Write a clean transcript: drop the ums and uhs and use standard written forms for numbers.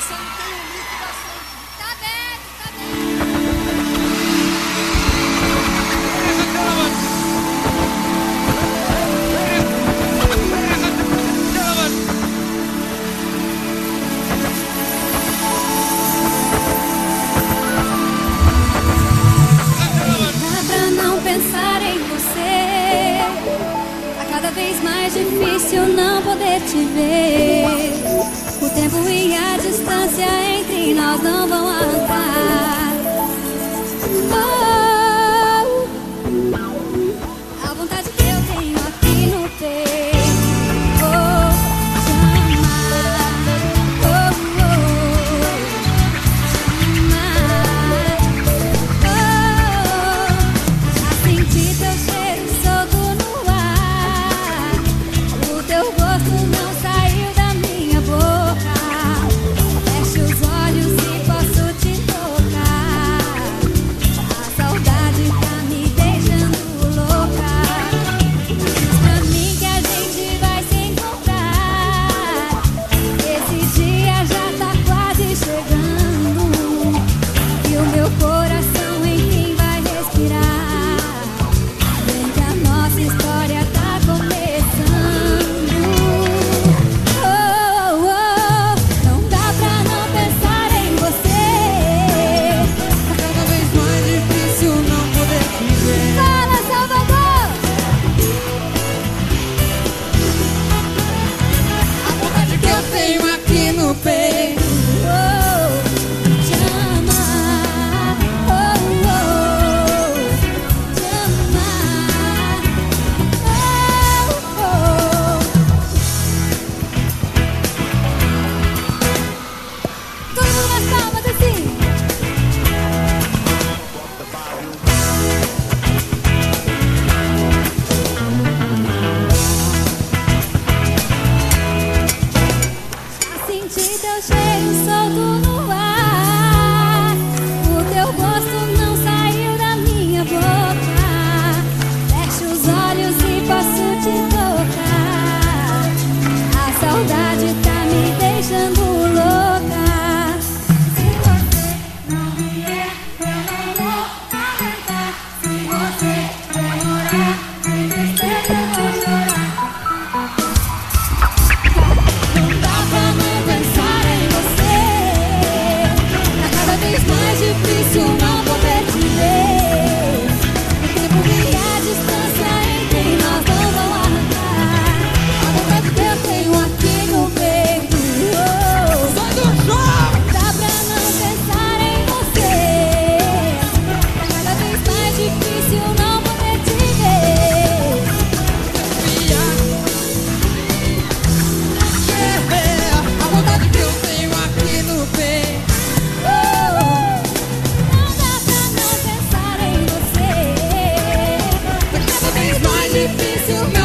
não tem um link da Sandy. Tá aberto, tá aberto. Dá pra não pensar em você. A cada vez mais difícil não poder te ver. O tempo e a distância entre nós não vão arrancar. A vontade que eu tenho aqui no peito. Te amar. Já senti teu cheiro solto no ar. O teu gosto não saiu da minha boca. Feche os olhos e posso te tocar. A saudade tá me deixando louca. Diz pra mim que a gente vai se encontrar. Esse dia já tá quase chegando. E o meu coração enfim vai respirar. Vem que a nossa história tá começando. Não dá pra não pensar em você. Tá cada vez mais difícil não poder te ver. Fala, Salvador! A vontade que eu tenho aqui no peito. Te amar. Te amar. Todo mundo nas palmas assim. Já senti teu cheiro solto no ar. O teu gosto não saiu da minha boca. Feche os olhos e posso te tocar. A saudade tá me deixando louca. Se você não vier, eu não vou aguentar. Se você demorar, sem tristeza eu vou chorar. Não dá pra não pensar em você. Tá cada vez mais difícil não poder te ver. O tempo e a distância entre nós não vão arrancar. A vontade que eu tenho aqui no peito. Sai do chão! Dá pra não pensar em você. Tá cada vez mais difícil não poder te ver. A vontade que eu tenho aqui no peito. Não dá pra não pensar em você. Tá cada vez mais difícil